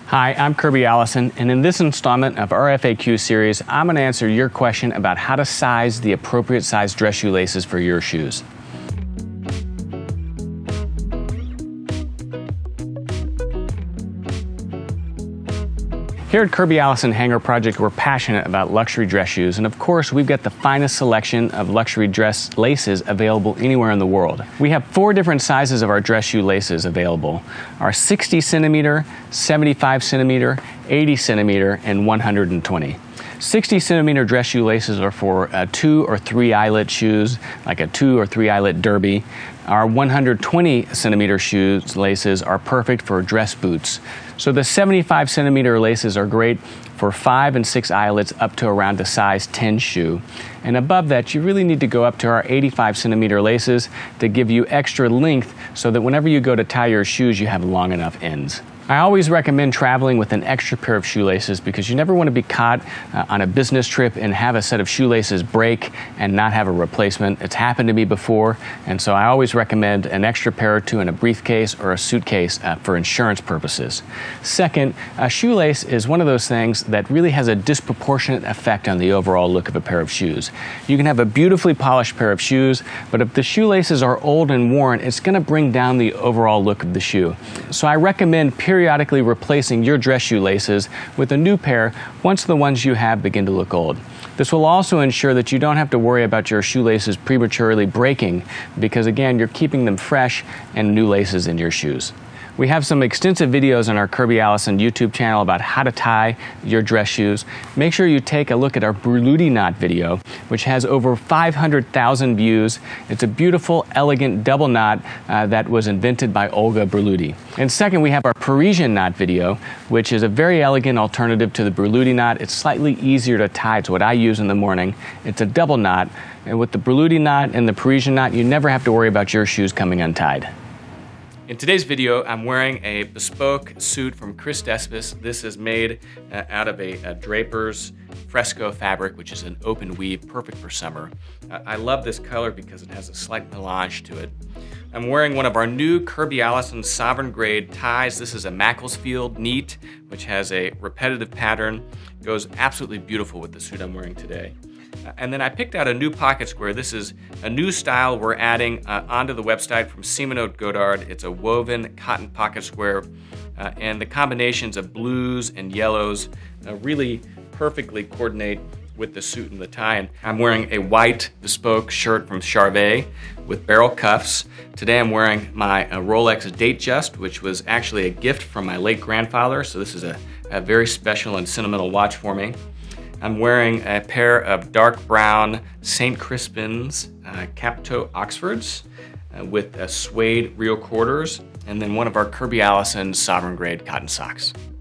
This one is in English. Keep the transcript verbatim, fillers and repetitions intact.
Hi, I'm Kirby Allison, and in this installment of our F A Q series, I'm going to answer your question about how to size the appropriate size dress shoe laces for your shoes. Here at Kirby Allison Hanger Project, we're passionate about luxury dress shoes, and of course, we've got the finest selection of luxury dress laces available anywhere in the world. We have four different sizes of our dress shoe laces available: our sixty centimeter, seventy-five centimeter, eighty centimeter, and one hundred twenty. sixty centimeter dress shoe laces are for uh, two or three eyelet shoes, like a two or three eyelet derby. Our one hundred twenty centimeter shoes laces are perfect for dress boots. So the seventy-five centimeter laces are great for five and six eyelets up to around a size ten shoe. And above that, you really need to go up to our eighty-five centimeter laces to give you extra length so that whenever you go to tie your shoes, you have long enough ends. I always recommend traveling with an extra pair of shoelaces because you never want to be caught uh, on a business trip and have a set of shoelaces break and not have a replacement. It's happened to me before, and so I always recommend an extra pair or two in a briefcase or a suitcase uh, for insurance purposes. Second, a shoelace is one of those things that really has a disproportionate effect on the overall look of a pair of shoes. You can have a beautifully polished pair of shoes, but if the shoelaces are old and worn, it's going to bring down the overall look of the shoe. So I recommend periodically periodically replacing your dress shoe laces with a new pair once the ones you have begin to look old. This will also ensure that you don't have to worry about your shoelaces prematurely breaking because, again, you're keeping them fresh and new laces in your shoes. We have some extensive videos on our Kirby Allison YouTube channel about how to tie your dress shoes. Make sure you take a look at our Berluti knot video, which has over five hundred thousand views. It's a beautiful, elegant double knot uh, that was invented by Olga Berluti. And second, we have our Parisian knot video, which is a very elegant alternative to the Berluti knot. It's slightly easier to tie. It's what I use in the morning. It's a double knot, and with the Berluti knot and the Parisian knot, you never have to worry about your shoes coming untied. In today's video, I'm wearing a bespoke suit from Chris Despis. This is made uh, out of a, a Draper's Fresco fabric, which is an open weave, perfect for summer. Uh, I love this color because it has a slight melange to it. I'm wearing one of our new Kirby Allison Sovereign Grade ties. This is a Macclesfield Neat, which has a repetitive pattern. It goes absolutely beautiful with the suit I'm wearing today. Uh, and then I picked out a new pocket square. This is a new style we're adding uh, onto the website from Simone Godard. It's a woven cotton pocket square, uh, and the combinations of blues and yellows uh, really perfectly coordinate with the suit and the tie. And I'm wearing a white bespoke shirt from Charvet with barrel cuffs. Today I'm wearing my uh, Rolex Datejust, which was actually a gift from my late grandfather, so this is a, a very special and sentimental watch for me. I'm wearing a pair of dark brown Saint Crispin's uh, cap-toe Oxfords uh, with uh, suede real quarters, and then one of our Kirby Allison Sovereign Grade cotton socks.